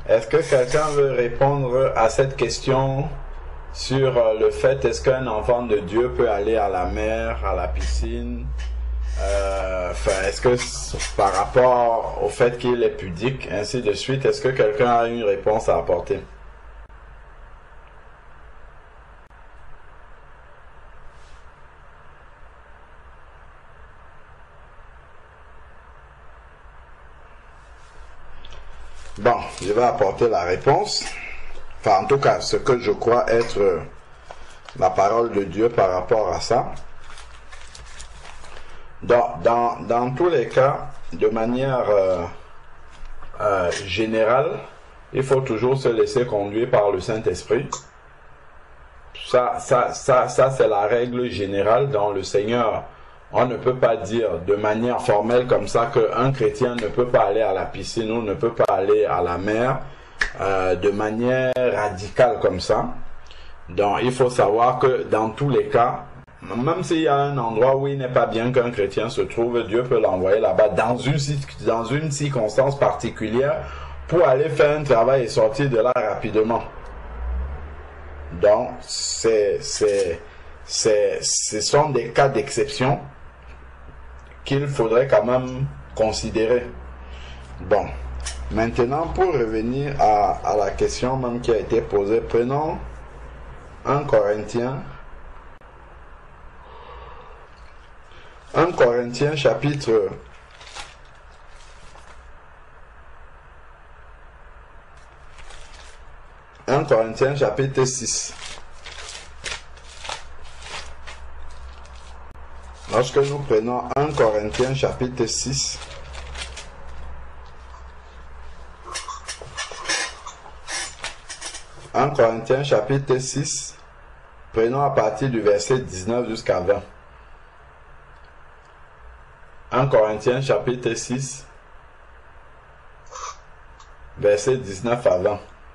Est-ce que quelqu'un veut répondre à cette question sur le fait est-ce qu'un enfant de Dieu peut aller à la mer, à la piscine? Est-ce que par rapport au fait qu'il est pudique, ainsi de suite, est-ce que quelqu'un a une réponse à apporter? Bon, je vais apporter la réponse. Enfin, en tout cas, ce que je crois être la parole de Dieu par rapport à ça. Dans tous les cas, de manière générale, il faut toujours se laisser conduire par le Saint-Esprit. Ça c'est la règle générale dans le Seigneur. On ne peut pas dire de manière formelle comme ça qu'un chrétien ne peut pas aller à la piscine ou ne peut pas aller à la mer de manière radicale comme ça. Donc il faut savoir que dans tous les cas, même s'il y a un endroit où il n'est pas bien qu'un chrétien se trouve, Dieu peut l'envoyer là-bas dans une circonstance particulière pour aller faire un travail et sortir de là rapidement. Donc ce sont des cas d'exception qu'il faudrait quand même considérer. Bon, maintenant pour revenir à la question même qui a été posée, prenons 1 Corinthiens chapitre 1 Corinthiens chapitre 6. Lorsque nous prenons 1 Corinthiens chapitre 6, prenons à partir du verset 19 jusqu'à 20. 1 Corinthiens chapitre 6, verset 19 à 20.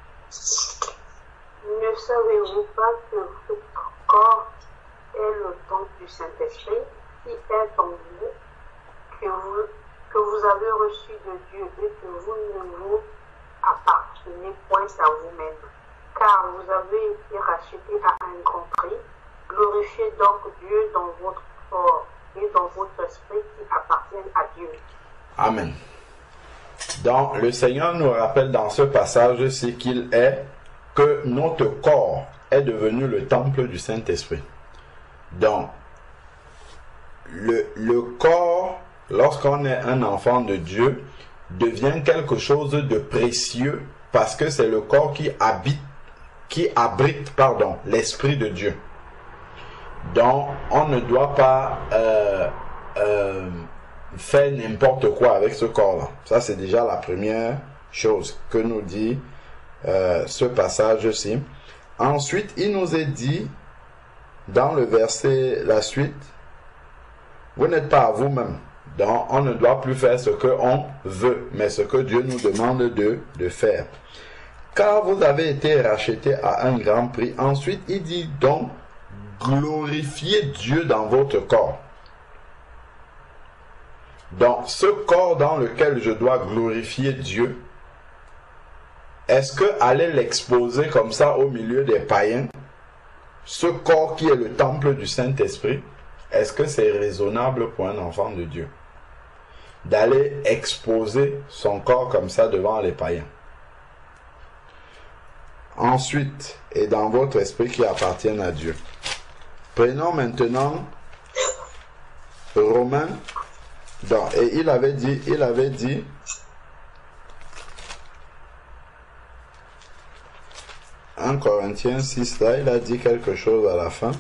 Ne savez-vous pas que votre corps est le temple du Saint-Esprit qui est en vous, que vous avez reçu de Dieu et que vous ne vous appartenez point à vous-même, car vous avez été rachetés à un grand prix. Glorifiez donc Dieu dans votre corps et dans votre esprit qui appartiennent à Dieu. Amen. Donc, le Seigneur nous rappelle dans ce passage ce qu'il est, que notre corps est devenu le temple du Saint-Esprit. Donc, le corps, lorsqu'on est un enfant de Dieu, devient quelque chose de précieux parce que c'est le corps qui abrite l'Esprit de Dieu. Donc, on ne doit pas faire n'importe quoi avec ce corps-là. Ça, c'est déjà la première chose que nous dit ce passage-ci. Ensuite, il nous est dit, dans le verset, la suite, vous n'êtes pas à vous-même. Donc, on ne doit plus faire ce qu'on veut, mais ce que Dieu nous demande de faire. Car vous avez été rachetés à un grand prix. Ensuite, il dit donc, glorifiez Dieu dans votre corps. Donc, ce corps dans lequel je dois glorifier Dieu, est-ce que aller l'exposer comme ça au milieu des païens, ce corps qui est le temple du Saint-Esprit, est-ce que c'est raisonnable pour un enfant de Dieu d'aller exposer son corps comme ça devant les païens? Ensuite, et dans votre esprit qui appartiennent à Dieu. Prenons maintenant Romains. Donc, et il avait dit 1 Corinthiens 6, là, il a dit quelque chose à la fin.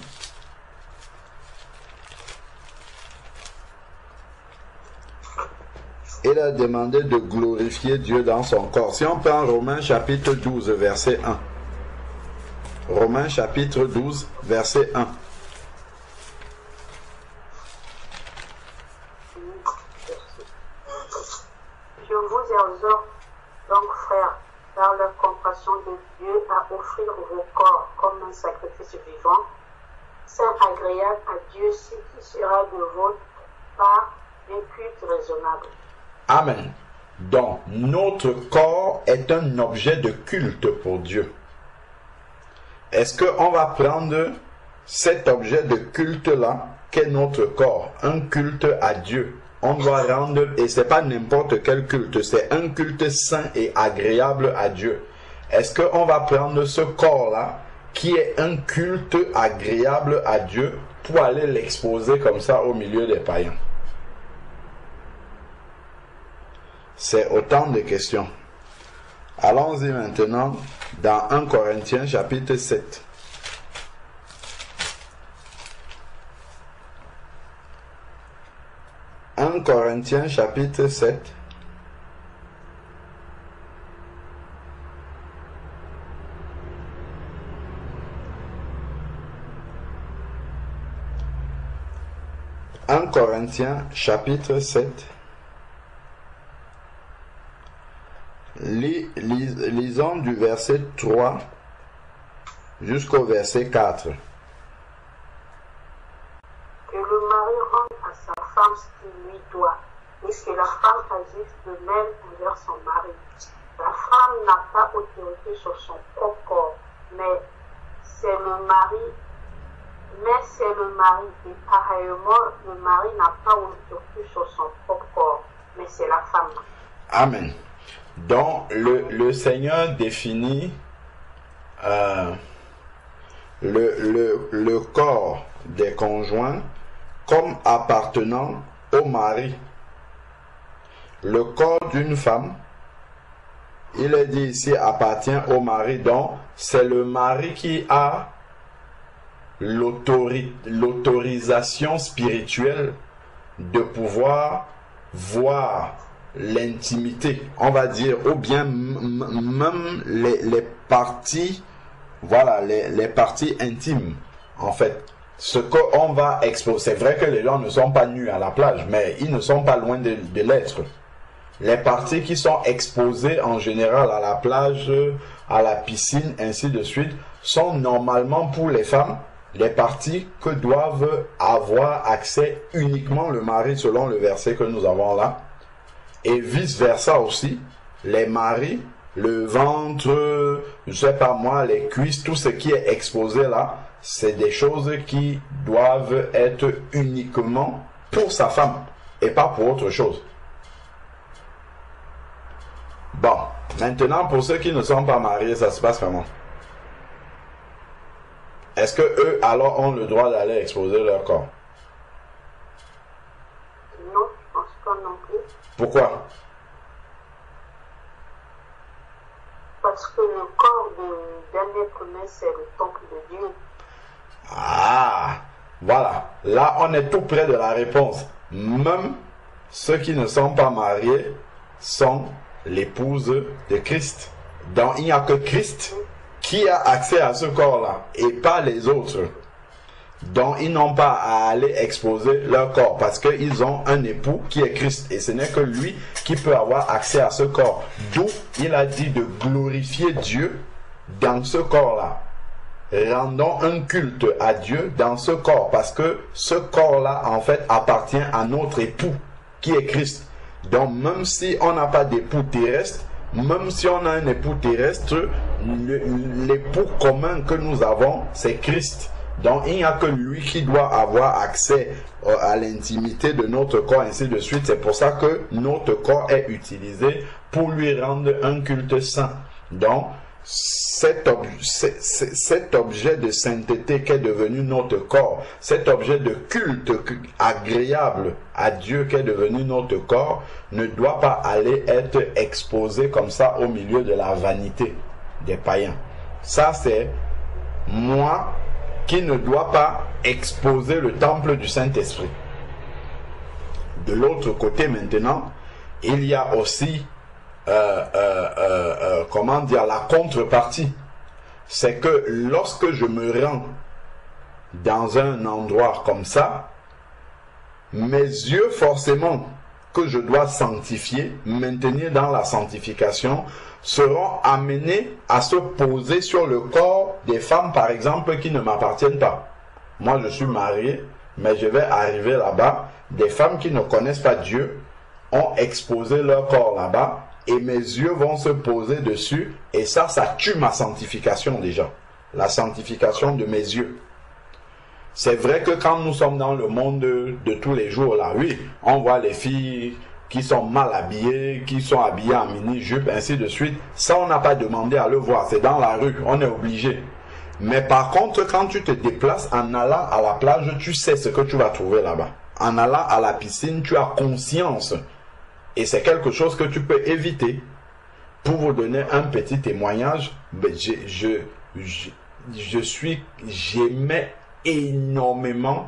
Il a demandé de glorifier Dieu dans son corps. Si on prend Romains chapitre 12, verset 1. Romains chapitre 12, verset 1. Je vous exhorte donc, frères, par la compassion de Dieu, à offrir vos corps comme un sacrifice vivant, saint, agréable à Dieu, ce qui sera de votre part un culte raisonnable. Amen. Donc, notre corps est un objet de culte pour Dieu. Est-ce qu'on va prendre cet objet de culte-là, qu'est notre corps, un culte à Dieu? On doit rendre, et ce n'est pas n'importe quel culte, c'est un culte saint et agréable à Dieu. Est-ce qu'on va prendre ce corps-là, qui est un culte agréable à Dieu, pour aller l'exposer comme ça au milieu des païens? C'est autant de questions. Allons-y maintenant dans 1 Corinthiens chapitre 7. « 1 Corinthiens chapitre 7. « 1 Corinthiens chapitre 7. Lisons du verset 3 jusqu'au verset 4. Que le mari rende à sa femme ce qu'il lui doit, et que la femme agisse de même envers son mari. La femme n'a pas autorité sur son propre corps, mais c'est le mari, et pareillement, le mari n'a pas autorité sur son propre corps, mais c'est la femme. Amen. Donc, le Seigneur définit le corps des conjoints comme appartenant au mari. Le corps d'une femme, il est dit ici, appartient au mari. Donc, c'est le mari qui a l'autorisation spirituelle de pouvoir voir l'intimité, on va dire, ou bien même les parties, voilà, les parties intimes, en fait. Ce qu'on va exposer, c'est vrai que les gens ne sont pas nus à la plage, mais ils ne sont pas loin de l'être. Les parties qui sont exposées en général à la plage, à la piscine, ainsi de suite, sont normalement pour les femmes les parties que doivent avoir accès uniquement le mari, selon le verset que nous avons là. Et vice-versa aussi, les maris, le ventre, je sais pas moi, les cuisses, tout ce qui est exposé là, c'est des choses qui doivent être uniquement pour sa femme et pas pour autre chose. Bon, maintenant pour ceux qui ne sont pas mariés, ça se passe comment? Est-ce que eux alors ont le droit d'aller exposer leur corps? Non, je pense pas non plus. Pourquoi? Parce que le corps d'un être humain, c'est le temple de Dieu. Ah, voilà. Là, on est tout près de la réponse. Même ceux qui ne sont pas mariés sont l'épouse de Christ. Donc, il n'y a que Christ qui a accès à ce corps-là et pas les autres. Donc, ils n'ont pas à aller exposer leur corps parce qu'ils ont un époux qui est Christ et ce n'est que lui qui peut avoir accès à ce corps. D'où il a dit de glorifier Dieu dans ce corps-là. Rendons un culte à Dieu dans ce corps parce que ce corps-là, en fait, appartient à notre époux qui est Christ. Donc, même si on n'a pas d'époux terrestre, même si on a un époux terrestre, l'époux commun que nous avons, c'est Christ. Donc, il n'y a que lui qui doit avoir accès à l'intimité de notre corps, ainsi de suite. C'est pour ça que notre corps est utilisé pour lui rendre un culte saint. Donc, cet objet de sainteté qui est devenu notre corps, cet objet de culte agréable à Dieu qui est devenu notre corps, ne doit pas aller être exposé comme ça au milieu de la vanité des païens. Ça, c'est moi qui ne dois pas exposer le temple du Saint-Esprit. De l'autre côté maintenant, il y a aussi comment dire, la contrepartie. C'est que lorsque je me rends dans un endroit comme ça, mes yeux forcément que je dois sanctifier, maintenir dans la sanctification, seront amenés à se poser sur le corps des femmes, par exemple, qui ne m'appartiennent pas. Moi, je suis marié, mais je vais arriver là-bas, des femmes qui ne connaissent pas Dieu ont exposé leur corps là-bas et mes yeux vont se poser dessus et ça tue ma sanctification déjà. La sanctification de mes yeux. C'est vrai que quand nous sommes dans le monde de tous les jours là, oui, on voit les filles qui sont mal habillées, qui sont habillées en mini-jupe, ainsi de suite. Ça, on n'a pas demandé à le voir, c'est dans la rue, on est obligé. Mais par contre, quand tu te déplaces en allant à la plage, tu sais ce que tu vas trouver là-bas. En allant à la piscine, tu as conscience. Et c'est quelque chose que tu peux éviter. Pour vous donner un petit témoignage, j'aimais énormément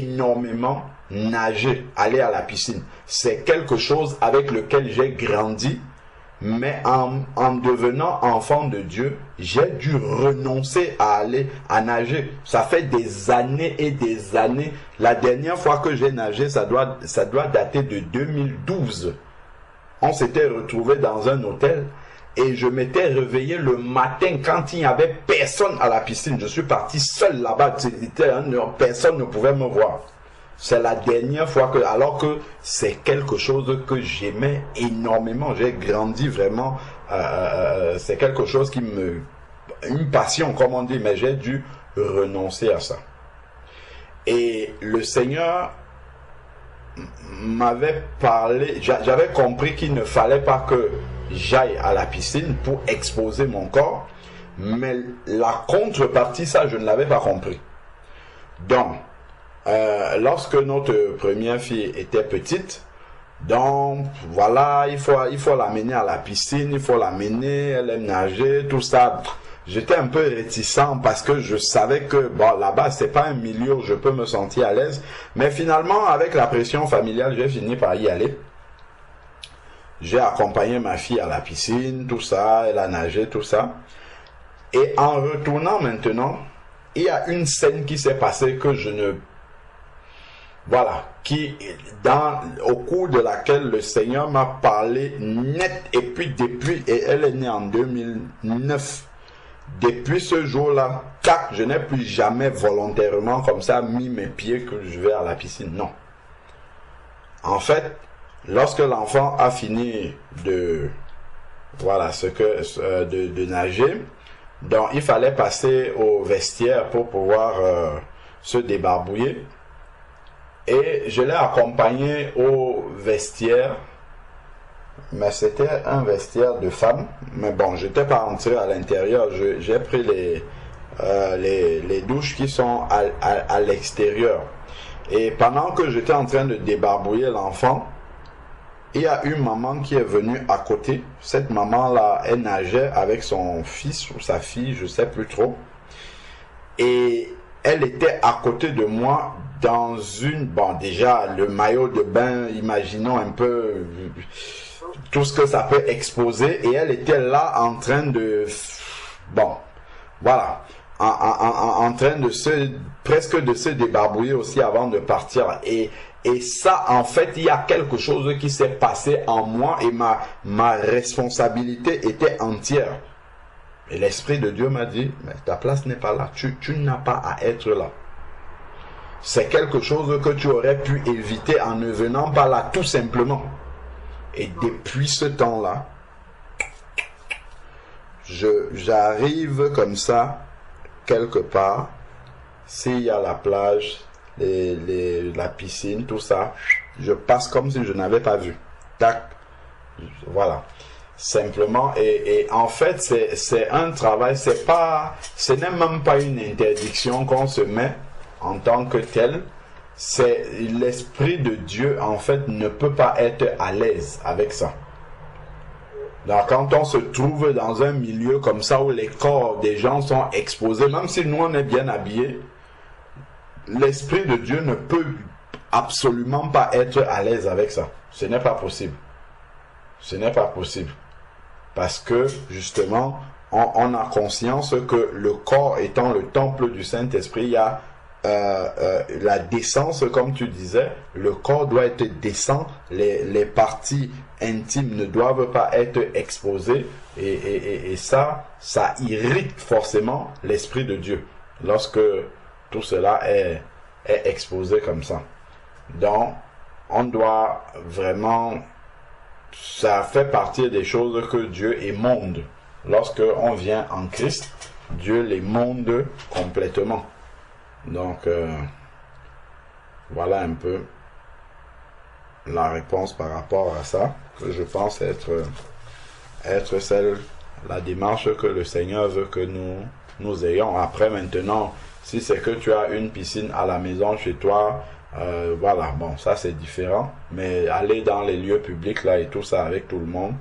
nager, aller à la piscine. C'est quelque chose avec lequel j'ai grandi. Mais en devenant enfant de Dieu, j'ai dû renoncer à aller à nager. Ça fait des années et des années. La dernière fois que j'ai nagé, ça doit dater de 2012. On s'était retrouvé dans un hôtel et je m'étais réveillé le matin quand il n'y avait personne à la piscine. Je suis parti seul là-bas. Personne ne pouvait me voir. C'est la dernière fois alors que c'est quelque chose que j'aimais énormément. J'ai grandi vraiment. C'est quelque chose une passion, comme on dit, mais j'ai dû renoncer à ça. Et le Seigneur m'avait parlé, j'avais compris qu'il ne fallait pas que j'aille à la piscine pour exposer mon corps, mais la contrepartie, ça, je ne l'avais pas compris. Donc, lorsque notre première fille était petite, donc voilà, il faut l'amener à la piscine, il faut l'amener, elle aime nager, tout ça. J'étais un peu réticent parce que je savais que bon, là-bas c'est pas un milieu où je peux me sentir à l'aise, mais finalement avec la pression familiale, j'ai fini par y aller. J'ai accompagné ma fille à la piscine, tout ça, elle a nagé, tout ça. Et en retournant maintenant, il y a une scène qui s'est passée que je ne... Voilà, au cours de laquelle le Seigneur m'a parlé net, et puis et elle est née en 2009. Depuis ce jour-là, tac, je n'ai plus jamais volontairement comme ça mis mes pieds que je vais à la piscine. Non. En fait, lorsque l'enfant a fini de nager, donc il fallait passer au vestiaire pour pouvoir se débarbouiller. Et je l'ai accompagné au vestiaire, mais c'était un vestiaire de femme. Mais bon, je n'étais pas rentré à l'intérieur. J'ai pris les douches qui sont à l'extérieur. Et pendant que j'étais en train de débarbouiller l'enfant, il y a une maman qui est venue à côté. Cette maman-là, elle nageait avec son fils ou sa fille, je ne sais plus trop. Et elle était à côté de moi dans bon, déjà, le maillot de bain, imaginons un peu tout ce que ça peut exposer. Et elle était là en train de... Bon, voilà. En train de presque de se débarbouiller aussi avant de partir. Et ça, en fait, il y a quelque chose qui s'est passé en moi et ma responsabilité était entière. Et l'Esprit de Dieu m'a dit, mais ta place n'est pas là. Tu n'as pas à être là. C'est quelque chose que tu aurais pu éviter en ne venant pas là, tout simplement. Et depuis ce temps-là, j'arrive comme ça, quelque part, s'il y a la plage, la piscine, tout ça, je passe comme si je n'avais pas vu. Tac, voilà. Simplement, et en fait, c'est un travail, ce n'est même pas une interdiction qu'on se met en tant que tel. C'est l'Esprit de Dieu, en fait, ne peut pas être à l'aise avec ça. Donc, quand on se trouve dans un milieu comme ça où les corps des gens sont exposés, même si nous on est bien habillés, l'Esprit de Dieu ne peut absolument pas être à l'aise avec ça. Ce n'est pas possible. Ce n'est pas possible. Parce que, justement, on a conscience que le corps étant le temple du Saint-Esprit, il y a la décence, comme tu disais, le corps doit être décent, les parties intimes ne doivent pas être exposées, et ça irrite forcément l'Esprit de Dieu, lorsque tout cela est exposé comme ça. Donc, on doit vraiment ça fait partie des choses que Dieu émonde. Lorsque on vient en Christ, Dieu les monde complètement. Donc, voilà un peu la réponse par rapport à ça, que je pense être la démarche que le Seigneur veut que nous ayons. Après, maintenant, si c'est que tu as une piscine à la maison chez toi, voilà, bon, ça c'est différent. Mais aller dans les lieux publics là et tout ça avec tout le monde.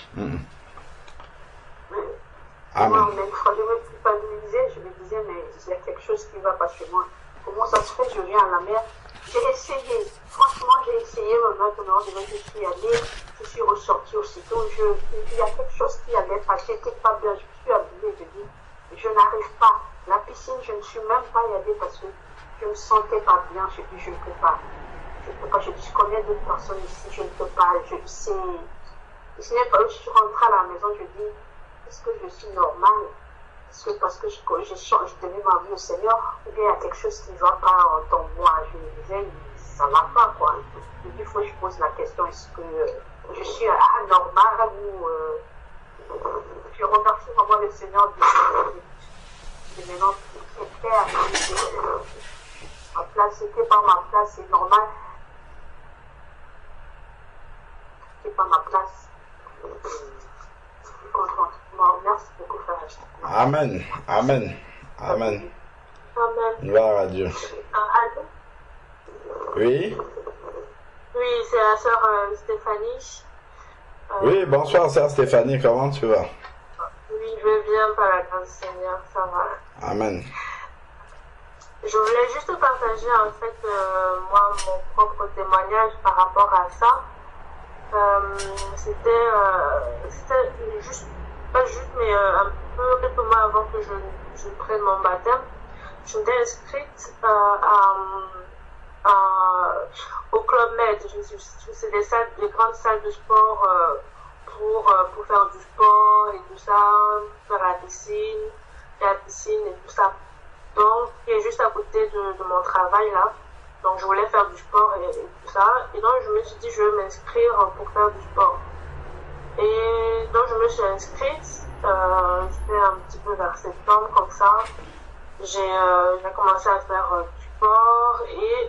Amen. Moi, même fois, je me culpabilisais, je me disais, mais il y a quelque chose qui ne va pas chez moi. Comment ça se fait, je viens à la mer. J'ai essayé, franchement, j'ai essayé, mais maintenant, je suis allée, je suis ressortie aussitôt. Il y a quelque chose qui allait pas, j'étais pas bien, je me suis habillée, je dis, je n'arrive pas. La piscine, je ne suis même pas y allée parce que je ne me sentais pas bien. Je dis, je ne peux pas. Je ne peux pas. Je dis, je connais d'autres personnes ici, je ne peux pas. Je sais. Ce n'est pas, je suis rentrée à la maison, je dis, est-ce que je suis normale? Est-ce que parce que je donnais ma vie au Seigneur, ou bien il y a quelque chose qui ne va pas en moi? Je me disais, ça ne va pas, quoi. Des fois, je pose la question, est-ce que je suis anormale ou je remercie vraiment le Seigneur de maintenant c'est clair. Ma place, c'était pas ma place, c'est normal. C'est pas ma place. Merci beaucoup, frère. Amen. Amen. Amen. Amen. Gloire à Dieu. Allô? Oui. Oui, c'est la sœur Stéphanie. Oui, bonsoir, sœur Stéphanie, comment tu vas? Oui, je vais bien par la grâce du Seigneur, ça va. Amen. Je voulais juste partager en fait, moi, mon propre témoignage par rapport à ça. C'était juste, pas juste, mais un peu, quelques mois avant que je prenne mon baptême, je m'étais inscrite au Club Med. C'est des grandes salles de sport pour faire du sport et tout ça, faire la piscine et tout ça. Donc, qui est juste à côté de mon travail là. Donc, je voulais faire du sport et tout ça. Et donc, je me suis dit, je vais m'inscrire pour faire du sport. Et donc, je me suis inscrite. C'était un petit peu vers septembre, comme ça. J'ai commencé à faire du sport. Et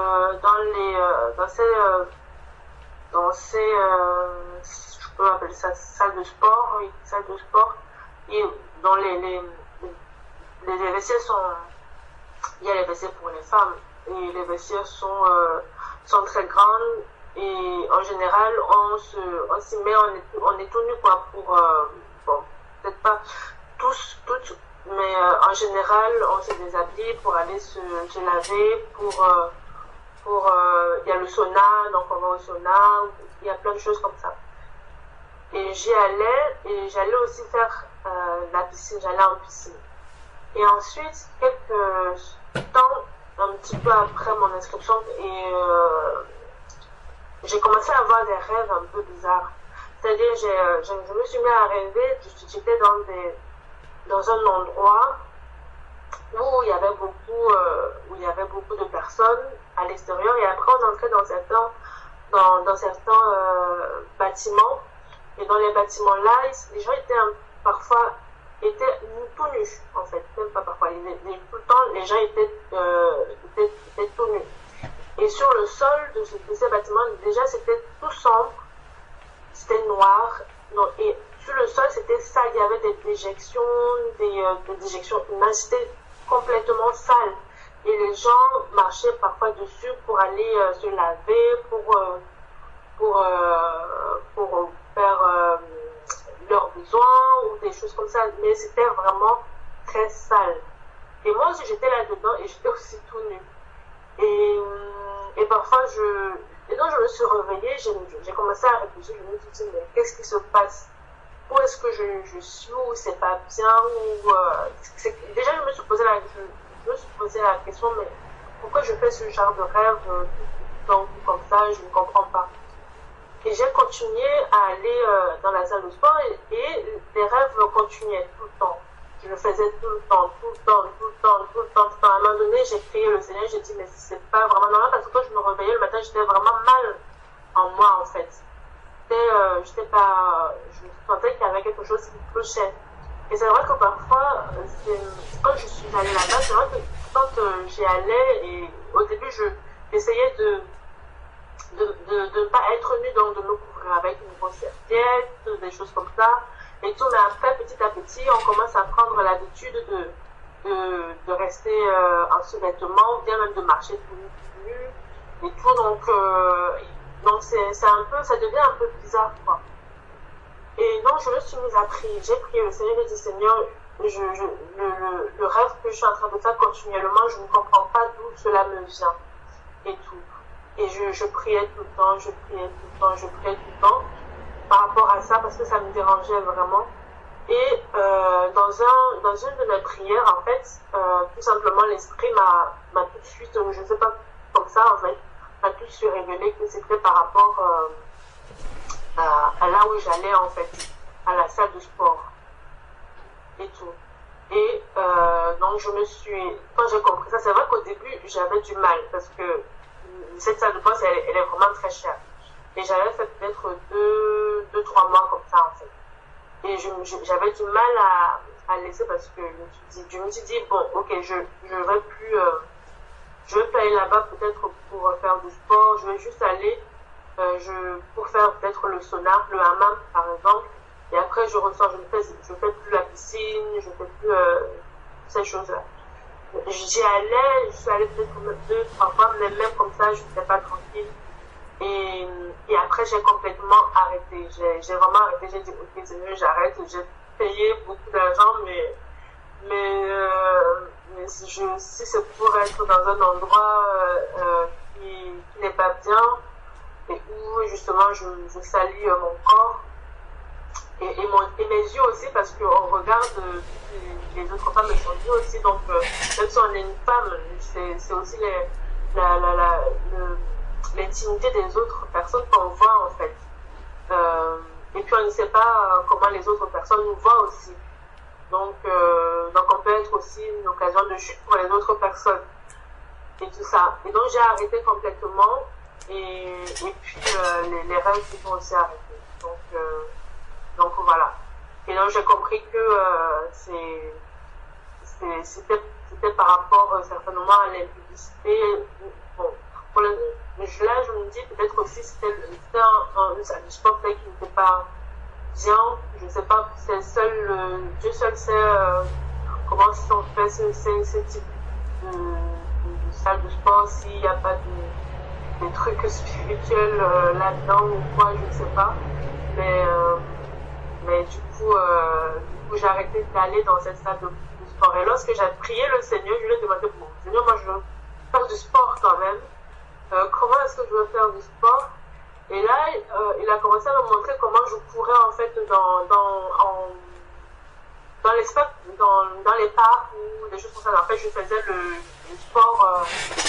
dans ces je peux appeler ça salle de sport, oui, salle de sport. Et dans les WC sont... Il y a les WC pour les femmes. Et les vestiaires sont très grandes et en général on s'y met, on est tout nu quoi pour bon, peut-être pas tous toutes, mais en général on se déshabille pour aller se laver, il y a le sauna, donc on va au sauna, il y a plein de choses comme ça. Et j'allais aussi faire la piscine, j'allais en piscine. Et ensuite, quelques temps, un petit peu après mon inscription, et j'ai commencé à avoir des rêves un peu bizarres. C'est-à-dire, je me suis mis à rêver, j'étais dans un endroit où il y avait beaucoup de personnes à l'extérieur, et après on entrait dans certains bâtiments, et dans les bâtiments là, les gens étaient parfois tout nus, en fait, même pas parfois, tout le temps, les gens étaient tout nus. Et sur le sol de ces bâtiments, déjà, c'était tout sombre, c'était noir, et sur le sol, c'était sale, il y avait des déjections humaines, c'était complètement sale. Et les gens marchaient parfois dessus pour aller se laver, pour faire leurs besoins ou des choses comme ça, mais c'était vraiment très sale. Et moi aussi j'étais là-dedans et j'étais aussi tout nue. Et parfois donc je me suis réveillée, j'ai commencé à réfléchir, je me suis dit mais qu'est-ce qui se passe? Où est-ce que je suis, où c'est pas bien, déjà je me suis posé la question, mais pourquoi je fais ce genre de rêve donc comme ça, je ne comprends pas. Et j'ai continué à aller dans la salle de sport et les rêves continuaient tout le temps. Je le faisais tout le temps. À un moment donné, j'ai crié le Seigneur, j'ai dit mais c'est pas vraiment normal parce que quand je me réveillais le matin, j'étais vraiment mal en moi en fait. je sentais qu'il y avait quelque chose qui clochait. Et c'est vrai que parfois, quand je suis allée là-bas, c'est vrai que quand j'y allais, et au début, j'essayais de ne pas être nue, donc de me couvrir avec une grosse serviette, des choses comme ça. Et tout, mais après, petit à petit, on commence à prendre l'habitude de rester en sous-vêtements, ou bien même de marcher tout nu et tout. Donc c'est un peu, ça devient un peu bizarre, quoi. Et donc, je me suis mise à prier. J'ai prié le Seigneur, j'ai dit, Seigneur, le rêve que je suis en train de faire continuellement, je ne comprends pas d'où cela me vient et tout. Et je priais tout le temps, je priais tout le temps, je priais tout le temps par rapport à ça parce que ça me dérangeait vraiment. Et dans une de mes prières, en fait, tout simplement, l'esprit m'a tout de suite, je ne sais pas, comme ça, en fait, m'a tout de suite révélé que c'était par rapport à là où j'allais, en fait, à la salle de sport et tout. Et donc, quand j'ai compris ça, c'est vrai qu'au début, j'avais du mal parce que cette salle de sport, elle est vraiment très chère. Et j'avais fait peut-être 2-3 mois comme ça, en fait. Et j'avais du mal à laisser parce que je me suis dit bon, ok, je vais plus aller là-bas peut-être pour faire du sport, je vais juste aller pour faire peut-être le sauna, le hammam par exemple, et après je ressors, je fais plus la piscine, je fais plus ces choses-là. J'y allais, je suis allée peut-être 2-3 fois, mais même comme ça, je n'étais pas tranquille. Et après, j'ai complètement arrêté. J'ai vraiment arrêté. J'ai dit, ok, c'est mieux, j'arrête. J'ai payé beaucoup d'argent, mais si c'est pour être dans un endroit qui n'est pas bien et où justement je salis mon corps et mes yeux aussi, parce qu'on regarde les autres femmes et son yeux aussi. Donc, même si on est une femme, c'est aussi l'intimité des autres personnes qu'on voit en fait. Et puis on ne sait pas comment les autres personnes nous voient aussi. Donc on peut être aussi une occasion de chute pour les autres personnes. Et tout ça. Et donc j'ai arrêté complètement. Et puis les rêves qui vont aussi arrêter. Donc voilà. Et donc j'ai compris que c'était par rapport certainement à l'impudicité. Bon, là, je me dis peut-être aussi c'était un sport qui n'était pas bien. Je ne sais pas, c'est Dieu seul sait comment sont fait ce type de salle de sport, s'il n'y a pas des trucs spirituels là-dedans ou quoi, je ne sais pas. Mais du coup j'ai arrêté d'aller dans cette salle de sport. Et lorsque j'ai prié le Seigneur, je lui ai demandé, bon, Seigneur, moi je veux faire du sport quand même. Comment est-ce que je veux faire du sport? Et là, il a commencé à me montrer comment je pourrais en fait dans les parcs ou des choses comme ça. En fait, je faisais le sport,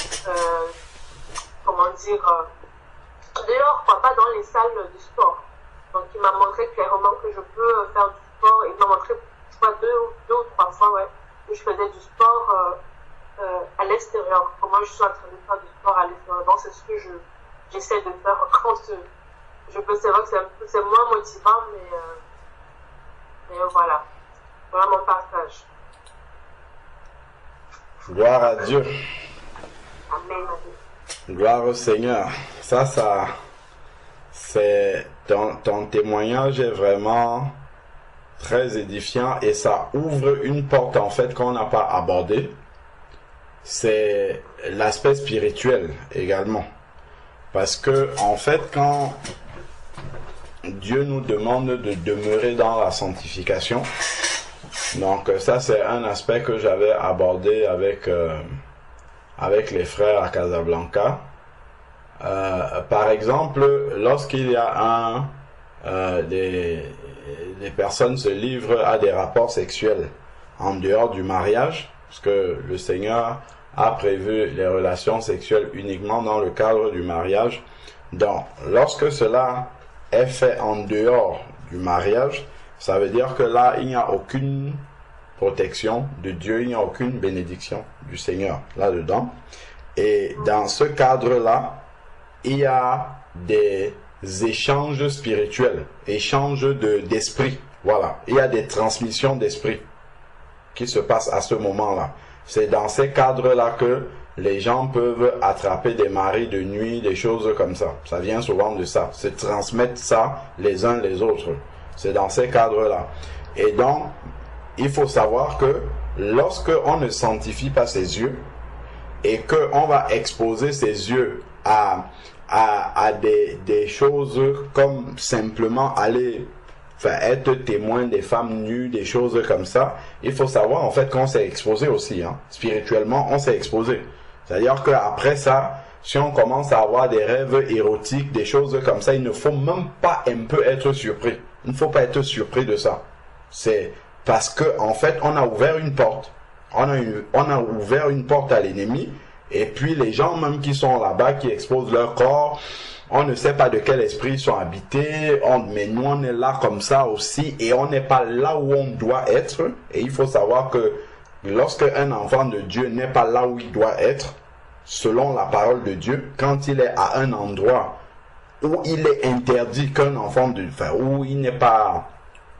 comment dire, dehors, quoi, pas dans les salles de sport. Donc, il m'a montré clairement que je peux faire du sport. Il m'a montré, je crois, deux ou trois fois, ouais, que je faisais du sport à l'extérieur. Comment je suis en train de faire du sport à l'extérieur. Donc, c'est ce que j'essaie de faire quand je peux. C'est vrai que c'est moins motivant, mais voilà. Voilà mon partage. Gloire à Dieu. Amen. Gloire au Seigneur. Ça, c'est ton témoignage est vraiment très édifiant et ça ouvre une porte en fait qu'on n'a pas abordée. C'est l'aspect spirituel également. Parce que en fait, quand Dieu nous demande de demeurer dans la sanctification, donc ça c'est un aspect que j'avais abordé avec les frères à Casablanca. Par exemple, lorsqu'il y a des personnes se livrent à des rapports sexuels en dehors du mariage, parce que le Seigneur a prévu les relations sexuelles uniquement dans le cadre du mariage. Donc, lorsque cela est fait en dehors du mariage, ça veut dire que là, il n'y a aucune protection de Dieu, il n'y a aucune bénédiction du Seigneur là-dedans. Et dans ce cadre-là, il y a des échanges spirituels, échanges d'esprit. Voilà, il y a des transmissions d'esprit qui se passent à ce moment-là. C'est dans ces cadres-là que les gens peuvent attraper des marées de nuit, des choses comme ça. Ça vient souvent de ça. Se transmettre ça les uns les autres. C'est dans ces cadres-là. Et donc, il faut savoir que lorsque on ne sanctifie pas ses yeux et qu'on va exposer ses yeux à des choses comme simplement aller être témoin des femmes nues, des choses comme ça, il faut savoir en fait qu'on s'est exposé aussi. Spirituellement, on s'est exposé. C'est-à-dire qu'après ça, si on commence à avoir des rêves érotiques, des choses comme ça, il ne faut même pas un peu être surpris. Il ne faut pas être surpris de ça. C'est parce que en fait, on a ouvert une porte. On a ouvert une porte à l'ennemi. Et puis les gens même qui sont là-bas, qui exposent leur corps, on ne sait pas de quel esprit ils sont habités. Mais nous, on est là comme ça aussi. Et on n'est pas là où on doit être. Et il faut savoir que lorsque un enfant de Dieu n'est pas là où il doit être, selon la parole de Dieu, quand il est à un endroit où il est interdit qu'un enfant de, où il n'est pas,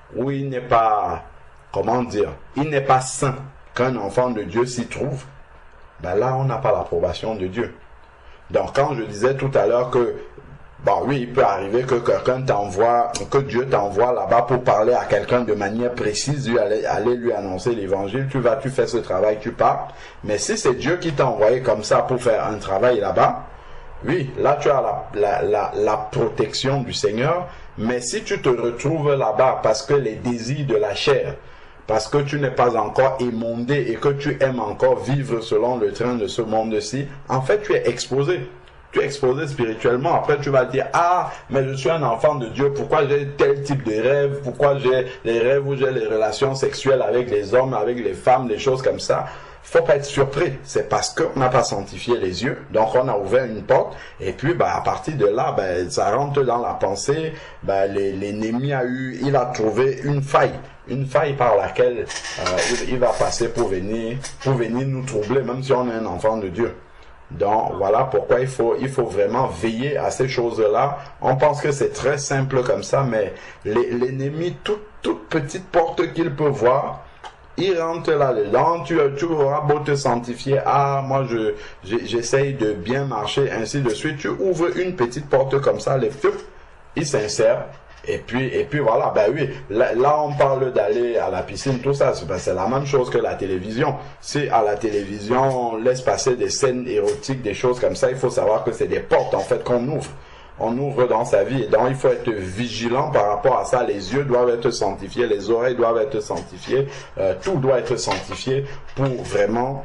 comment dire, il n'est pas saint qu'un enfant de Dieu s'y trouve, ben là on n'a pas l'approbation de Dieu. Donc quand je disais tout à l'heure que bon oui, il peut arriver que quelqu'un t'envoie, que Dieu t'envoie là-bas pour parler à quelqu'un de manière précise, aller lui annoncer l'évangile, tu fais ce travail, tu pars. Mais si c'est Dieu qui t'a envoyé comme ça pour faire un travail là-bas, oui, là tu as la protection du Seigneur. Mais si tu te retrouves là-bas parce que les désirs de la chair, parce que tu n'es pas encore émondé et que tu aimes encore vivre selon le train de ce monde-ci, en fait tu es exposé. Tu es exposé spirituellement. Après, tu vas dire, ah, mais je suis un enfant de Dieu. Pourquoi j'ai tel type de rêve? Pourquoi j'ai les rêves où j'ai les relations sexuelles avec les hommes, avec les femmes, des choses comme ça? Faut pas être surpris. C'est parce qu'on n'a pas sanctifié les yeux. Donc, on a ouvert une porte. Et puis, à partir de là, ça rentre dans la pensée. L'ennemi il a trouvé une faille par laquelle il va passer pour venir nous troubler, même si on est un enfant de Dieu. Donc voilà pourquoi il faut vraiment veiller à ces choses-là. On pense que c'est très simple comme ça, mais l'ennemi, toute petite porte qu'il peut voir, il rentre là-dedans. Tu auras beau te sanctifier, ah moi j'essaye de bien marcher, ainsi de suite. Tu ouvres une petite porte comme ça, il s'insère. Et puis voilà, oui, là on parle d'aller à la piscine, tout ça, c'est la même chose que la télévision. Si à la télévision on laisse passer des scènes érotiques, des choses comme ça, il faut savoir que c'est des portes en fait qu'on ouvre. On ouvre dans sa vie, et donc il faut être vigilant par rapport à ça. Les yeux doivent être sanctifiés, les oreilles doivent être sanctifiées, tout doit être sanctifié pour vraiment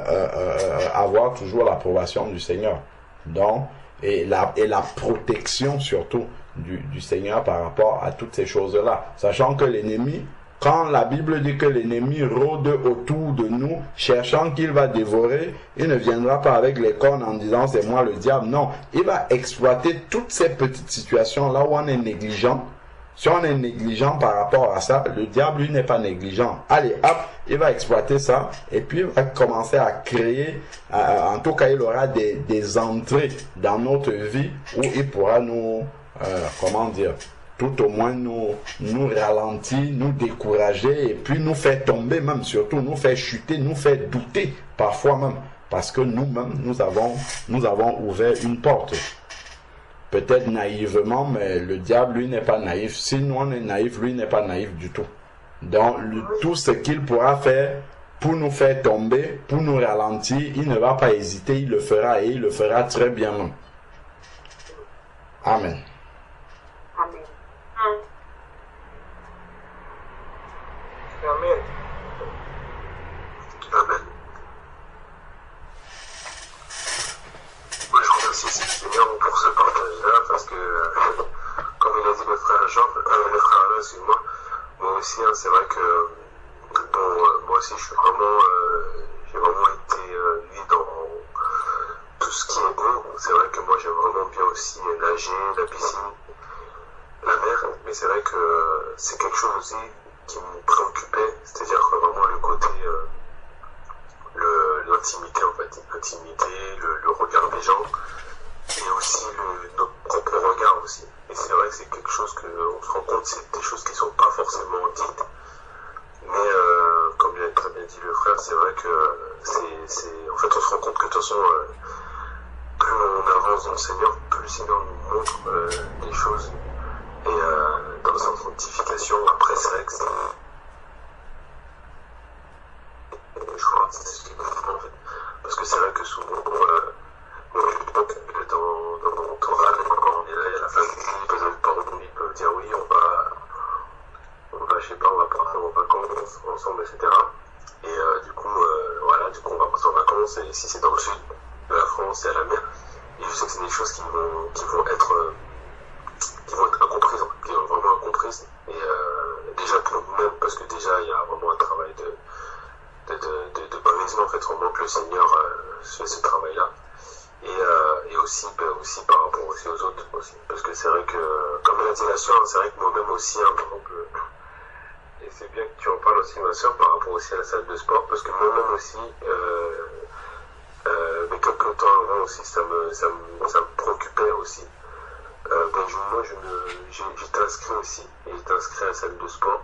avoir toujours l'approbation du Seigneur. Donc, et la protection surtout du Seigneur par rapport à toutes ces choses-là. Sachant que l'ennemi, quand la Bible dit que l'ennemi rôde autour de nous, cherchant qu'il va dévorer, il ne viendra pas avec les cornes en disant c'est moi le diable. Non, il va exploiter toutes ces petites situations là où on est négligent. Si on est négligent par rapport à ça, le diable lui n'est pas négligent. Allez, hop, il va exploiter ça et puis il va commencer à créer, en tout cas il aura des entrées dans notre vie où il pourra nous tout au moins nous ralentir, nous décourager et puis nous faire tomber même, surtout nous faire chuter, nous faire douter parfois même, parce que nous-mêmes nous avons ouvert une porte. Peut-être naïvement, mais le diable lui n'est pas naïf. Si nous on est naïf, lui n'est pas naïf du tout. Donc tout ce qu'il pourra faire pour nous faire tomber, pour nous ralentir, il ne va pas hésiter, il le fera et il le fera très bien même. Amen. Amen. Amen. Amen. Moi, je remercie le Seigneur pour ce partage-là parce que, comme il a dit le frère Jean, le frère Alain, excuse-moi, moi aussi, c'est vrai que, moi aussi, j'ai vraiment été mis dans tout ce qui est eau. C'est vrai que moi, j'aime vraiment bien aussi nager, la piscine, la mer, mais c'est vrai que c'est quelque chose aussi qui me préoccupait, c'est-à-dire vraiment le côté, l'intimité en fait, l'intimité, le regard des gens, et aussi notre propre regard aussi. Et c'est vrai que c'est quelque chose qu'on se rend compte, c'est des choses qui ne sont pas forcément dites. Mais comme l'a très bien dit le frère, c'est vrai que en fait, on se rend compte que de toute façon, plus on avance dans le Seigneur, plus le Seigneur nous montre des choses. Et dans sa sanctification, après, c'est vrai que c'est... Je crois que c'est ce qui est important, en fait. Parce que c'est vrai que souvent, moi, je pense que dans mon entourage, quand on est là, il y a la femme qui peut dire oui, on va, je sais pas, on va partir en vacances ensemble, etc. Et du coup, on va partir en vacances, et si c'est dans le sud de la France et à la mer, et je sais que c'est des choses qui vont être incomprises, qui vont vraiment incomprises. Et déjà pour nous-mêmes, parce que déjà il y a vraiment un travail de brisement, en fait, vraiment que le Seigneur fait ce travail-là. Et aussi par rapport aussi aux autres aussi. Parce que c'est vrai que, comme elle a dit la soeur, c'est vrai que moi-même aussi, par exemple, et c'est bien que tu en parles aussi, ma soeur, par rapport aussi à la salle de sport, parce que moi-même aussi, mais quelques temps avant aussi, ça me préoccupait aussi. Moi, j'étais inscrit aussi, et j'étais inscrit à la salle de sport.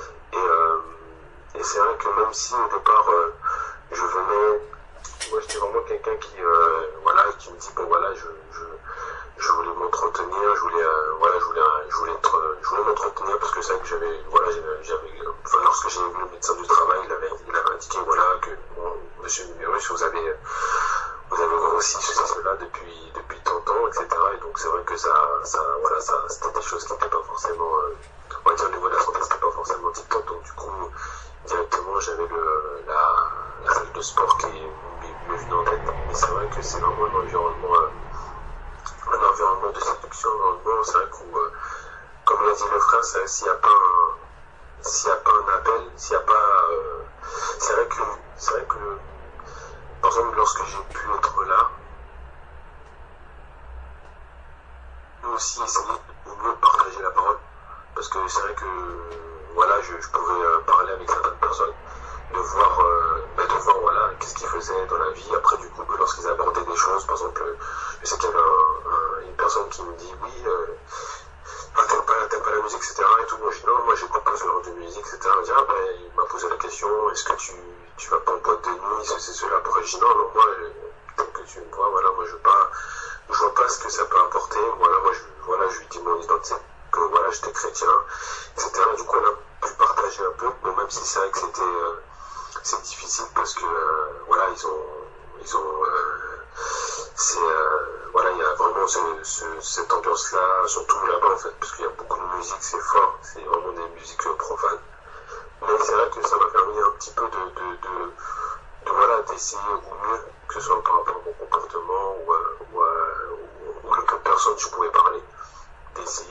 Et c'est vrai que même si au départ, je venais, moi j'étais vraiment quelqu'un qui me dit, bon voilà, je voulais m'entretenir, je voulais m'entretenir, parce que c'est vrai que lorsque j'ai vu le médecin du travail, il avait indiqué, voilà, que, bon, monsieur le numéros, vous avez grossi cela depuis tant de temps, etc. Et donc c'est vrai que ça c'était des choses qui n'étaient pas forcément, on va dire, au niveau de la santé, c'était pas forcément tip-top. Donc du coup, directement, j'avais la salle de sport qui me venait en tête. Et c'est vrai que c'est vraiment un environnement de séduction, c'est vrai que, comme l'a dit le frère, s'il n'y a pas un appel, s'il n'y a pas, c'est vrai que, par exemple, lorsque j'ai pu être là, nous aussi essayer au mieux de partager la parole, parce que c'est vrai que, voilà, je pouvais parler avec certaines personnes, de voir voilà, qu'est-ce qu'ils faisaient dans la vie. Après, du coup, lorsqu'ils abordaient des choses, par exemple, je sais qu'il y avait une personne qui me dit, oui, t'aimes pas la musique, etc. Et tout. Moi, je dis, non, moi, j'écoute pas ce genre de musique, etc. Il m'a posé la question, est-ce que tu vas pas en boîte de nuit, c'est cela. Après, je dis, non, moi, tel que tu me vois, voilà, moi, je vois pas ce que ça peut apporter. Voilà, je lui dis mon identité, que voilà, j'étais chrétien, etc. Du coup, on a pu partager un peu, mais même si c'est vrai que c'est difficile, parce que, voilà, voilà, il y a vraiment cette ambiance-là, surtout là-bas, en fait, parce qu'il y a beaucoup de musique, c'est fort, c'est vraiment des musiques profanes. Mais c'est vrai que ça m'a permis un petit peu voilà, d'essayer au mieux, que ce soit par rapport à mon comportement ou le peu de personnes que je pouvais parler, d'essayer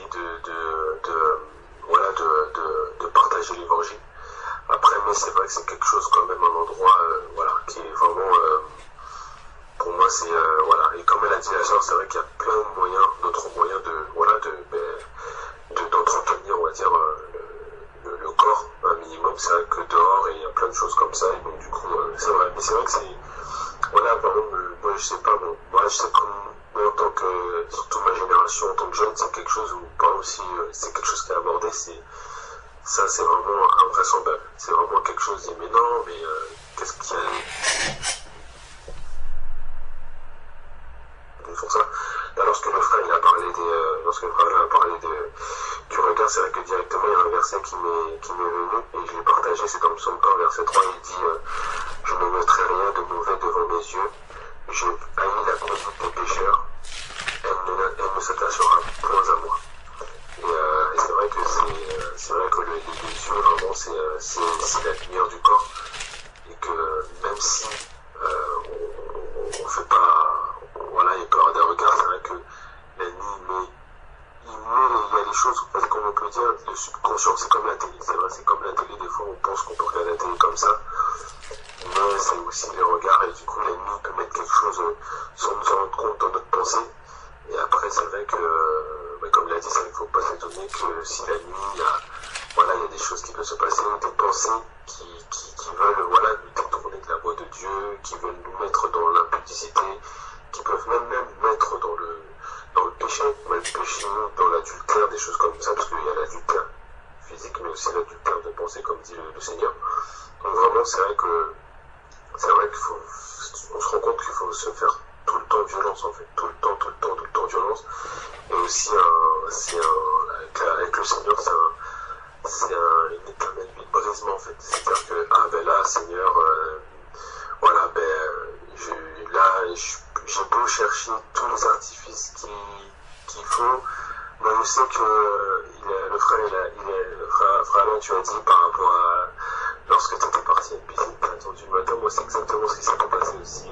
de partager l'évangile. Après, mais c'est vrai que c'est quelque chose, quand même, un endroit, voilà, qui est vraiment, pour moi, c'est, voilà, et comme elle a dit la soeur, c'est vrai qu'il y a plein de moyens, d'autres moyens d'entretenir, on va dire, le corps, un minimum. C'est vrai que dehors, et il y a plein de choses comme ça, et donc, du coup, c'est vrai. Mais c'est vrai que c'est, voilà, par exemple, moi, je sais pas, bon, moi, je sais comme, moi, en tant que, surtout ma génération, en tant que jeune, c'est quelque chose où, pas aussi, c'est quelque chose qui est abordé, ça, c'est vraiment invraisemblable. C'est vraiment quelque chose de, mais non, mais qu'est-ce qu'il y a? Ils font ça. Là, lorsque le frère a parlé du regard, c'est vrai que directement, il y a un verset qui m'est venu, et je l'ai partagé, c'est comme Psaume 1, verset 3, il dit, je ne mettrai rien de mauvais devant mes yeux, je haïs la conduite des pécheurs, elle ne s'attachera point à moi. Et c'est vrai que les yeux, vraiment, c'est la lumière du corps, et que même si on fait pas, voilà, il peut y avoir des regards, c'est vrai que l'ennemi, il y a des choses, comme on peut dire, le subconscient, c'est comme la télé, c'est vrai, c'est comme la télé, des fois on pense qu'on peut regarder la télé comme ça, mais c'est aussi les regards, et du coup l'ennemi peut mettre quelque chose sans nous en rendre compte dans notre pensée. Et après, c'est vrai que, comme il a dit, c'est vrai qu'il ne faut pas s'étonner que si la nuit, il y a des choses qui peuvent se passer, des pensées qui veulent, voilà, nous détourner de la voie de Dieu, qui veulent nous mettre dans l'impudicité, qui peuvent même mettre dans le péché, dans l'adultère, aussi l'adultère de pensée, comme dit le Seigneur. Donc vraiment, c'est vrai qu'il faut, on se rend compte qu'il faut se faire tout le temps violence, en fait, tout le temps violence. Et aussi, avec le Seigneur, c'est une éternelle brisement, en fait. C'est-à-dire que, ah ben là, Seigneur, voilà, j'ai beau chercher tous les artifices qu'il faut, mais je sais que le frère Alain, tu as dit par rapport à lorsque tu étais parti à une piscine, tu as attendu le matin, moi c'est exactement ce qui s'est passé aussi.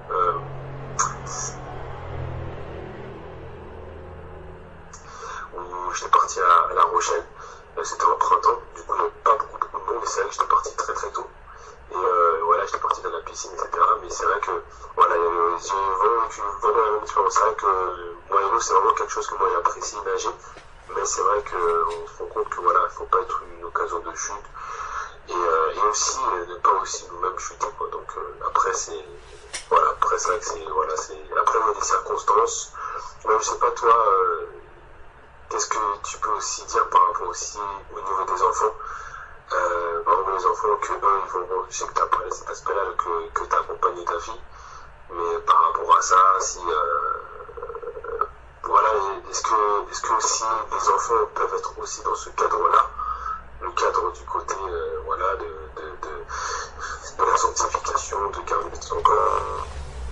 Où j'étais parti à La Rochelle, c'était au printemps, du coup il n'y avait pas beaucoup de monde, et c'est vrai que j'étais parti très très tôt. Et voilà, j'étais parti dans la piscine, etc. Mais c'est vrai que voilà, j'ai vraiment vécu vraiment la même expérience. C'est vrai que moi et l'eau, c'est vraiment quelque chose que moi j'apprécie nager. Mais c'est vrai qu'on se rend compte que voilà, il ne faut pas être une occasion de chute. Et aussi, ne pas aussi nous-mêmes chuter, quoi. Donc après, c'est voilà, après c'est vrai que c'est voilà, c'est après il y a des circonstances. Même je sais pas toi, qu'est-ce que tu peux aussi dire par rapport aussi au niveau des enfants? Par exemple, les enfants, que eux, ils vont, je sais que tu as parlé de cet aspect-là, que tu as accompagné ta fille, mais par rapport à ça, si, voilà, est-ce que aussi les enfants peuvent être aussi dans ce cadre-là, le cadre du côté, voilà, de la sanctification, de garder son corps,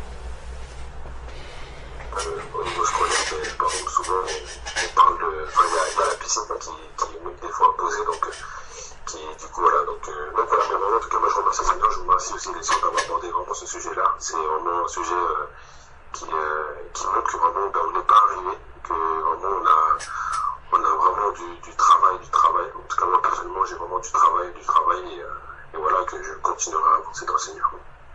au niveau scolaire, mais par exemple, souvent, on parle de, enfin, il y a la piscine qui est même des fois imposée, donc, du coup voilà, donc voilà, mais vraiment en tout cas moi je remercie Seigneur, je remercie aussi les sœurs d'avoir abordé vraiment ce sujet-là. C'est vraiment un sujet qui montre que vraiment on n'est pas arrivé, que vraiment on a vraiment du travail. En tout cas moi personnellement j'ai vraiment du travail et voilà que je continuerai à avancer dans le Seigneur.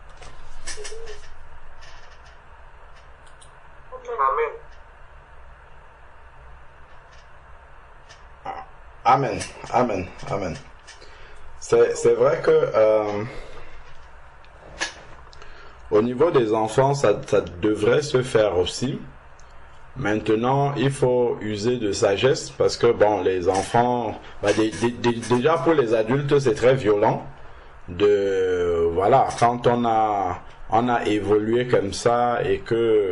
Amen. Amen. C'est vrai que au niveau des enfants, ça devrait se faire aussi. Maintenant, il faut user de sagesse parce que bon, les enfants, déjà pour les adultes, c'est très violent. Voilà, quand on a évolué comme ça et que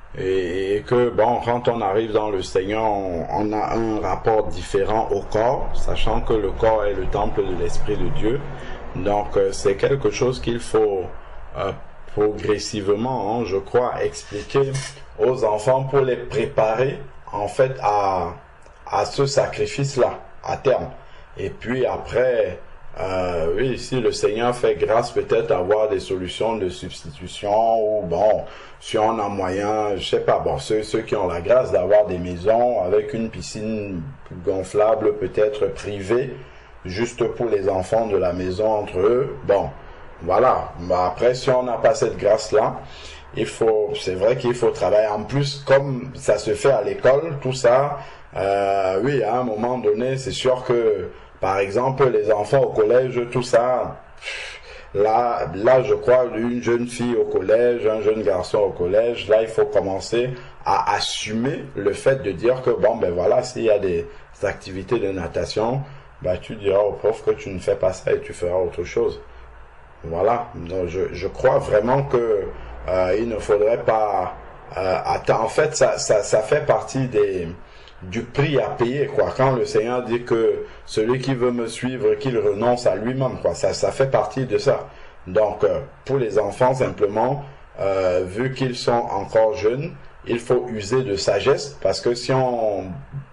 bon, quand on arrive dans le Seigneur, on a un rapport différent au corps, sachant que le corps est le temple de l'Esprit de Dieu. Donc c'est quelque chose qu'il faut progressivement, je crois, expliquer aux enfants pour les préparer en fait à ce sacrifice-là à terme. Et puis après, oui, si le Seigneur fait grâce, peut-être avoir des solutions de substitution, ou bon, si on a moyen, je sais pas, bon, ceux qui ont la grâce d'avoir des maisons avec une piscine gonflable, peut-être privée, juste pour les enfants de la maison entre eux, bon, voilà. Après, si on n'a pas cette grâce-là, c'est vrai qu'il faut travailler. En plus, comme ça se fait à l'école, tout ça, oui, à un moment donné, c'est sûr que par exemple, les enfants au collège, tout ça, là, je crois, une jeune fille au collège, un jeune garçon au collège, là, il faut commencer à assumer le fait de dire que, bon, ben voilà, s'il y a des activités de natation, ben tu diras au prof que tu ne fais pas ça et tu feras autre chose. Voilà. Donc, je crois vraiment que il ne faudrait pas attendre. En fait, ça fait partie du prix à payer, quoi. Quand le Seigneur dit que celui qui veut me suivre, qu'il renonce à lui-même, quoi. Ça fait partie de ça. Donc, pour les enfants, simplement, vu qu'ils sont encore jeunes, il faut user de sagesse, parce que si on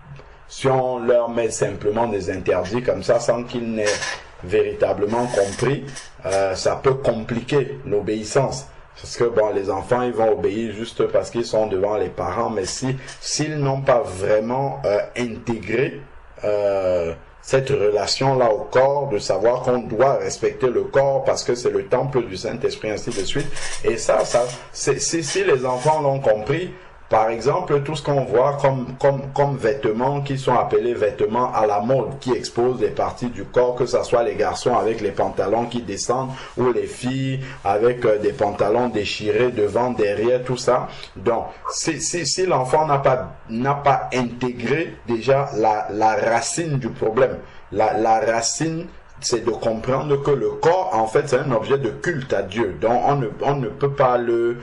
leur met simplement des interdits comme ça, sans qu'ils n'aient véritablement compris, ça peut compliquer l'obéissance. Parce que bon, les enfants, ils vont obéir juste parce qu'ils sont devant les parents, mais s'ils n'ont pas vraiment intégré cette relation-là au corps, de savoir qu'on doit respecter le corps parce que c'est le temple du Saint-Esprit, ainsi de suite. Et ça, si les enfants l'ont compris, par exemple, tout ce qu'on voit comme vêtements qui sont appelés vêtements à la mode, qui exposent les parties du corps, que ce soit les garçons avec les pantalons qui descendent ou les filles avec des pantalons déchirés devant, derrière, tout ça. Donc, si l'enfant n'a pas intégré déjà la racine du problème, la racine, c'est de comprendre que le corps, en fait, c'est un objet de culte à Dieu. Donc, on ne peut pas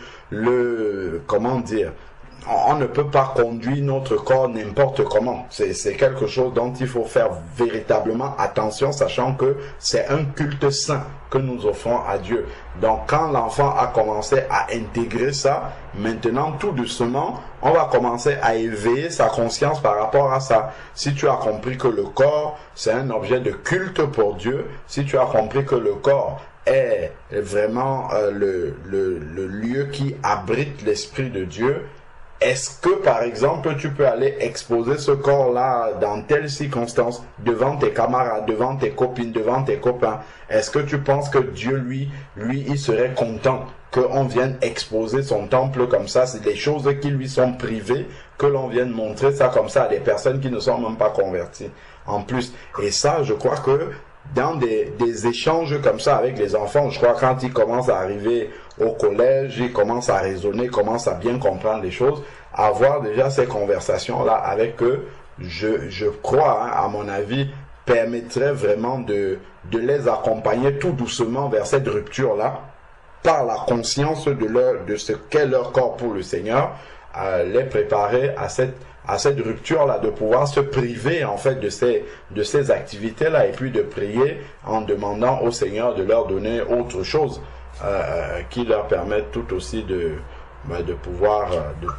comment dire, on ne peut pas conduire notre corps n'importe comment. C'est quelque chose dont il faut faire véritablement attention, sachant que c'est un culte saint que nous offrons à Dieu. Donc quand l'enfant a commencé à intégrer ça, maintenant tout doucement, on va commencer à éveiller sa conscience par rapport à ça. Si tu as compris que le corps, c'est un objet de culte pour Dieu, si tu as compris que le corps est vraiment le lieu qui abrite l'Esprit de Dieu, est-ce que, par exemple, tu peux aller exposer ce corps-là dans telles circonstances, devant tes camarades, devant tes copines, devant tes copains? Est-ce que tu penses que Dieu, lui, il serait content qu'on vienne exposer son temple comme ça? C'est des choses qui lui sont privées, que l'on vienne montrer ça comme ça à des personnes qui ne sont même pas converties. En plus, et ça, je crois que dans des échanges comme ça avec les enfants, je crois que quand ils commencent à arriver au collège, ils commencent à raisonner, commencent à bien comprendre les choses, avoir déjà ces conversations-là avec eux, je crois, hein, à mon avis, permettrait vraiment de les accompagner tout doucement vers cette rupture-là, par la conscience de ce qu'est leur corps pour le Seigneur, les préparer à cette rupture-là, de pouvoir se priver en fait de ces activités-là, et puis de prier en demandant au Seigneur de leur donner autre chose qui leur permette tout aussi de pouvoir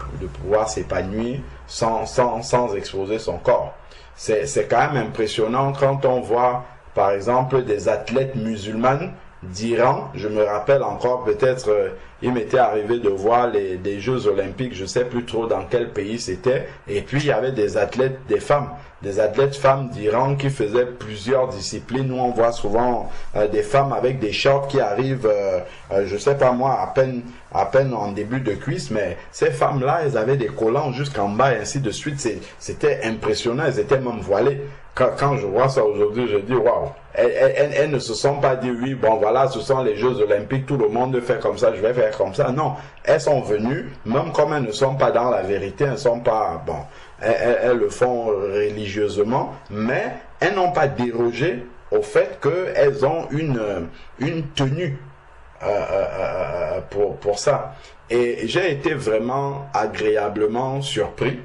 s'épanouir sans exposer son corps. C'est quand même impressionnant quand on voit par exemple des athlètes musulmanes d'Iran. Je me rappelle encore, peut-être il m'était arrivé de voir des Jeux Olympiques, je sais plus trop dans quel pays c'était, et puis il y avait des athlètes femmes d'Iran qui faisaient plusieurs disciplines. Nous on voit souvent des femmes avec des shorts qui arrivent, je sais pas moi, à peine en début de cuisse, mais ces femmes-là, elles avaient des collants jusqu'en bas et ainsi de suite. C'était impressionnant, elles étaient même voilées. Quand je vois ça aujourd'hui, je dis waouh. Elles ne se sont pas dit oui, bon voilà, ce sont les Jeux Olympiques, tout le monde fait comme ça, je vais faire comme ça. Non, elles sont venues, même comme elles ne sont pas dans la vérité, elles sont pas, bon, elles le font religieusement, mais elles n'ont pas dérogé au fait qu'elles ont une tenue pour ça. Et j'ai été vraiment agréablement surpris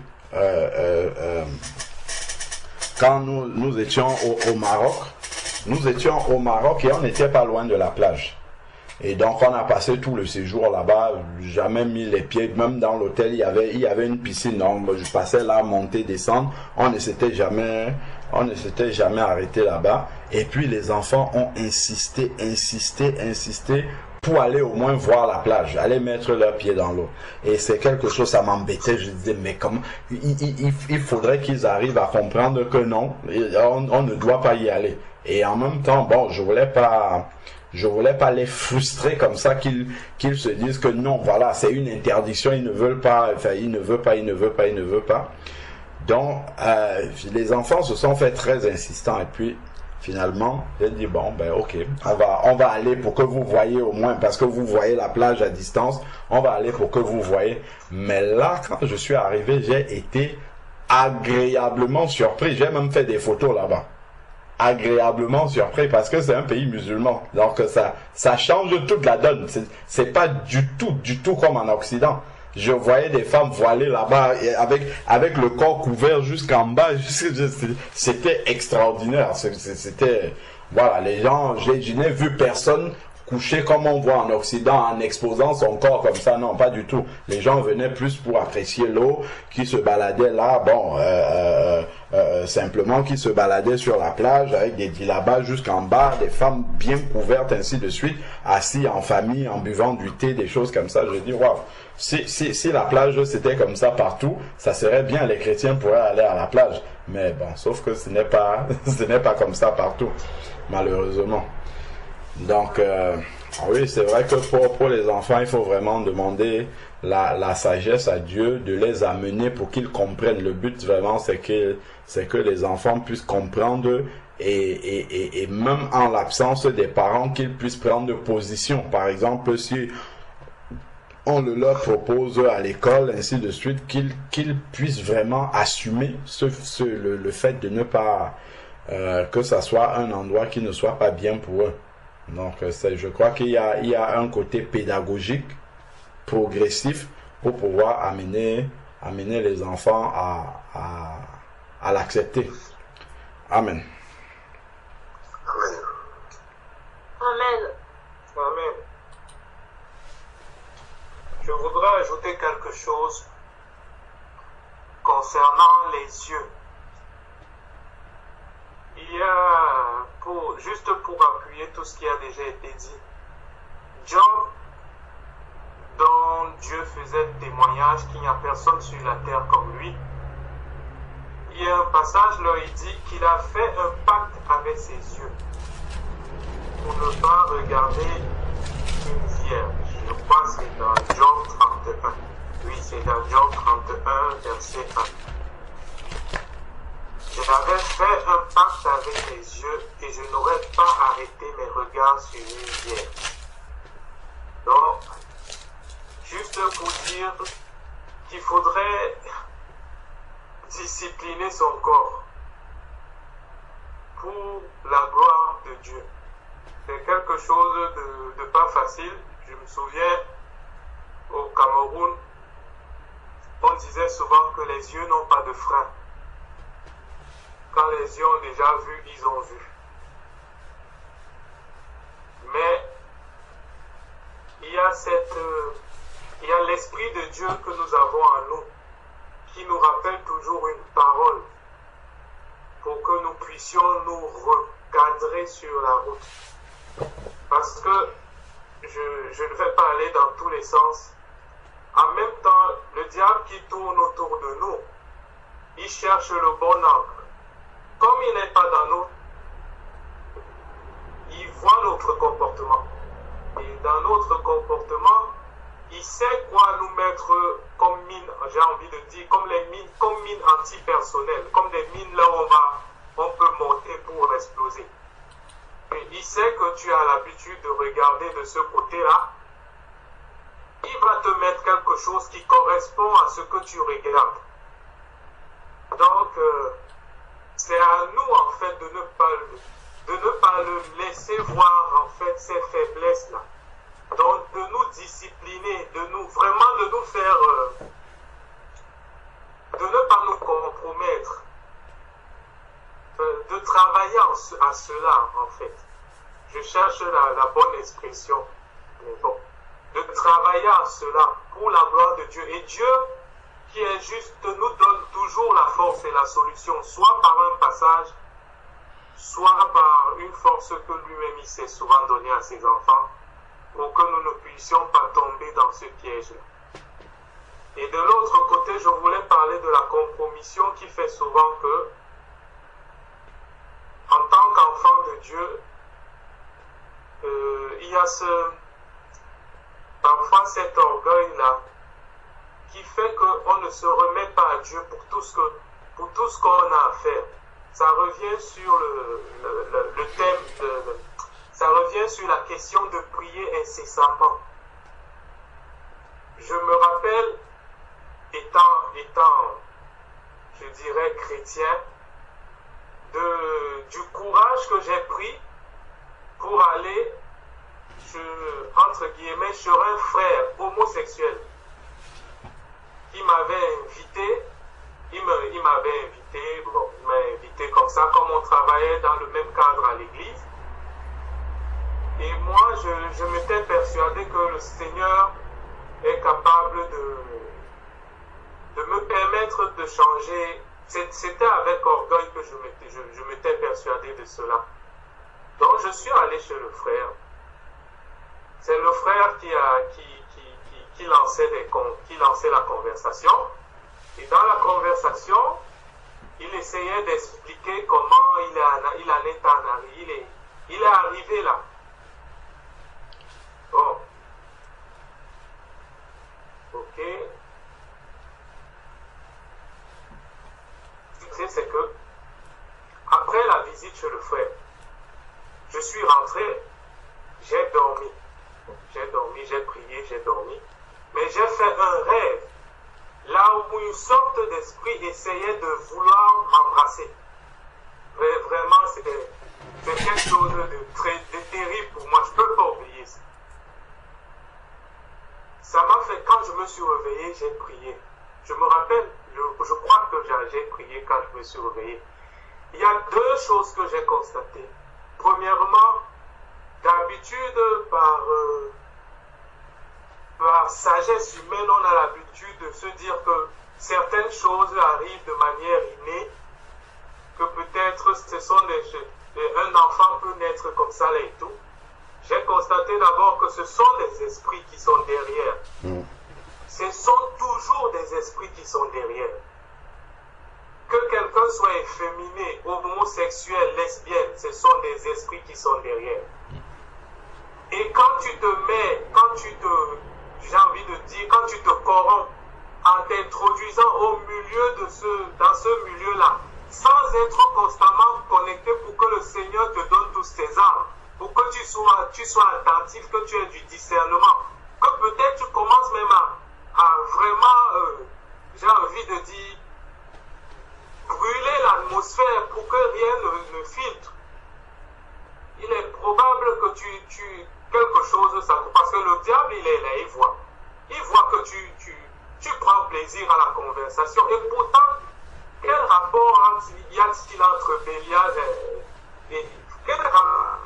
quand nous étions au Maroc. Nous étions au Maroc et on n'était pas loin de la plage. Et donc on a passé tout le séjour là-bas, jamais mis les pieds, même dans l'hôtel il y avait une piscine, donc je passais là, monter, descendre, on ne s'était jamais arrêté là-bas. Et puis les enfants ont insisté pour aller au moins voir la plage, aller mettre leurs pieds dans l'eau. Et c'est quelque chose, ça m'embêtait, je disais, mais comment, il faudrait qu'ils arrivent à comprendre que non, on ne doit pas y aller. Et en même temps, bon, je voulais pas les frustrer comme ça, qu'ils se disent que non, voilà, c'est une interdiction, ils ne veulent pas, enfin, ils ne veulent pas. Donc, les enfants se sont fait très insistants, et puis, finalement, j'ai dit, bon, ben, ok, on va aller pour que vous voyez au moins, parce que vous voyez la plage à distance, on va aller pour que vous voyez. Mais là, quand je suis arrivé, j'ai été agréablement surpris. J'ai même fait des photos là-bas. Agréablement surpris, parce que c'est un pays musulman. Donc, ça change toute la donne. C'est pas du tout comme en Occident. Je voyais des femmes voilées là-bas avec le corps couvert jusqu'en bas. C'était extraordinaire. C'était, voilà, les gens, je n'ai vu personne coucher comme on voit en Occident en exposant son corps comme ça. Non, pas du tout. Les gens venaient plus pour apprécier l'eau, qui se baladait là, bon, simplement qui se baladaient sur la plage avec des djellabas jusqu'en bas, des femmes bien couvertes, ainsi de suite, assis en famille, en buvant du thé, des choses comme ça. Je dis, waouh. Si la plage c'était comme ça partout, ça serait bien, les chrétiens pourraient aller à la plage. Mais bon, sauf que ce n'est pas comme ça partout, malheureusement. Donc, oui, c'est vrai que pour les enfants, il faut vraiment demander la sagesse à Dieu, de les amener pour qu'ils comprennent. Le but vraiment, c'est que les enfants puissent comprendre, et même en l'absence des parents, qu'ils puissent prendre position. Par exemple, si on le leur propose à l'école, ainsi de suite, qu'ils puissent vraiment assumer le fait de ne pas que ça soit un endroit qui ne soit pas bien pour eux. Donc, je crois qu'il y a un côté pédagogique, progressif, pour pouvoir amener les enfants à l'accepter. Amen. Amen. Amen. Amen. Je voudrais ajouter quelque chose concernant les yeux. Il y a, juste pour appuyer tout ce qui a déjà été dit, Job, dont Dieu faisait témoignage qu'il n'y a personne sur la terre comme lui, il y a un passage là, il dit qu'il a fait un pacte avec ses yeux pour ne pas regarder une vierge. Je crois que c'est dans Job 31. Oui, c'est dans Job 31, verset 1. J'avais fait un pacte avec mes yeux et je n'aurais pas arrêté mes regards sur une vierge. Donc, juste pour dire qu'il faudrait discipliner son corps pour la gloire de Dieu. C'est quelque chose de pas facile. Je me souviens, au Cameroun, on disait souvent que les yeux n'ont pas de frein. Quand les yeux ont déjà vu, ils ont vu. Mais il y a l'Esprit de Dieu que nous avons en nous, qui nous rappelle toujours une parole pour que nous puissions nous recadrer sur la route. Parce que je ne vais pas aller dans tous les sens. En même temps, le diable qui tourne autour de nous, il cherche le bon angle. Comme il n'est pas dans nous, il voit notre comportement. Et dans notre comportement, il sait quoi nous mettre comme mine, j'ai envie de dire, comme mines antipersonnelles, comme des mines là où on peut monter pour exploser. Et il sait que tu as l'habitude de regarder de ce côté-là. Il va te mettre quelque chose qui correspond à ce que tu regardes. Donc, c'est à nous en fait de ne pas le laisser voir en fait ces faiblesses-là. Donc, de nous discipliner, de nous faire, de ne pas nous compromettre, de travailler à cela en fait. Je cherche la bonne expression, mais bon, de travailler à cela pour la gloire de Dieu. Et Dieu, qui est juste, nous donne toujours la force et la solution, soit par un passage, soit par une force que lui-même il s'est souvent donnée à ses enfants, pour que nous ne puissions pas tomber dans ce piège-là. Et de l'autre côté, je voulais parler de la compromission qui fait souvent que, en tant qu'enfant de Dieu, il y a parfois cet orgueil-là qui fait qu'on ne se remet pas à Dieu pour tout ce qu'on a à faire. Ça revient sur le thème ça revient sur la question de prier incessamment. Je me rappelle, étant je dirais chrétien, du courage que j'ai pris pour aller, entre guillemets, sur un frère homosexuel qui m'avait invité. Il m'a invité comme ça, comme on travaillait dans le même cadre à l'église. Et moi, je m'étais persuadé que le Seigneur est capable de me permettre de changer. C'était avec orgueil que je m'étais persuadé de cela. Donc, je suis allé chez le frère. C'est le frère qui lançait la conversation. Et dans la conversation, il essayait d'expliquer comment il est arrivé là. Bon. Ok. C'est que, après la visite chez le frère, je suis rentré, j'ai dormi, j'ai prié, j'ai dormi, mais j'ai fait un rêve, là où une sorte d'esprit essayait de vouloir m'embrasser. Vraiment, c'est quelque chose de terrible pour moi. Je ne peux pas oublier ça. Ça m'a fait, quand je me suis réveillé, j'ai prié. Je me rappelle, je crois que j'ai prié quand je me suis réveillé. Il y a deux choses que j'ai constatées. Premièrement, d'habitude, par sagesse humaine, on a l'habitude de se dire que certaines choses arrivent de manière innée, que peut-être ce sont un enfant peut naître comme ça là et tout. J'ai constaté d'abord que ce sont des esprits qui sont derrière. Ce sont toujours des esprits qui sont derrière. Que quelqu'un soit efféminé, homosexuel, lesbienne, ce sont des esprits qui sont derrière. Et quand tu te mets, j'ai envie de dire, quand tu te corromps en t'introduisant au milieu dans ce milieu-là, sans être constamment connecté pour que le Seigneur te donne tous tes armes, pour que tu sois attentif, que tu aies du discernement, que peut-être tu commences même à vraiment, j'ai envie de dire, brûler l'atmosphère pour que rien ne filtre. Il est probable que quelque chose, parce que le diable, il est là, il voit que tu prends plaisir à la conversation, et pourtant, quel rapport y a-t-il entre Bélial et quel rapport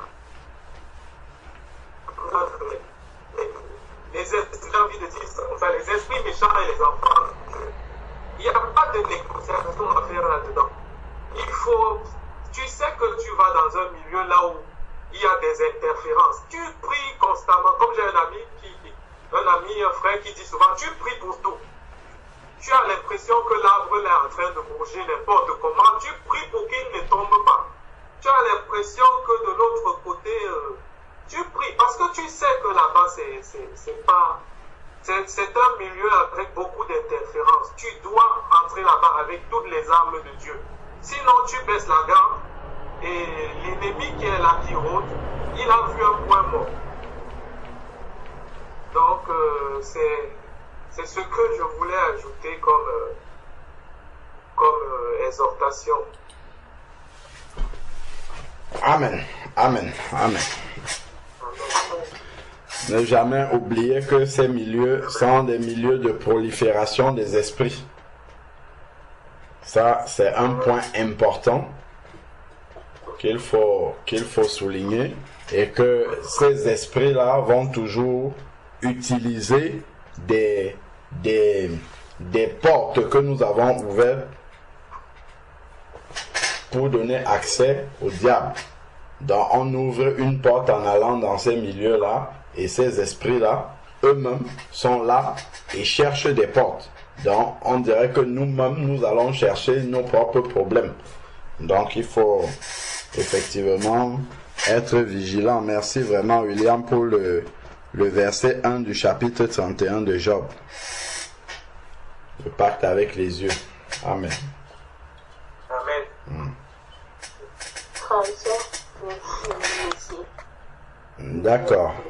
j'ai envie de dire ça, enfin, les esprits méchants et les enfants, il n'y a pas de négociation à faire là-dedans. Tu sais que tu vas dans un milieu là où il y a des interférences. Tu pries constamment, comme j'ai un frère qui dit souvent, tu pries pour tout. Tu as l'impression que l'arbre est en train de bouger n'importe comment. Tu pries pour qu'il ne tombe pas. Tu as l'impression que de l'autre côté, tu pries. Parce que tu sais que là-bas, c'est un milieu avec beaucoup d'interférences. Tu dois entrer là-bas avec toutes les armes de Dieu. Sinon, tu baisses la garde et l'ennemi qui est là, qui rôde, il a vu un point mort. Donc, c'est ce que je voulais ajouter comme exhortation. Amen, amen, amen. Ne jamais oublier que ces milieux sont des milieux de prolifération des esprits. Ça, c'est un point important qu'il faut souligner, et que ces esprits-là vont toujours utiliser des portes que nous avons ouvertes pour donner accès au diable. Donc on ouvre une porte en allant dans ces milieux-là, et ces esprits-là, eux-mêmes, sont là et cherchent des portes. Donc on dirait que nous-mêmes, nous allons chercher nos propres problèmes. Donc il faut effectivement être vigilant. Merci vraiment, William, pour le verset 1 du chapitre 31 de Job. Le pacte avec les yeux. Amen. Amen. D'accord.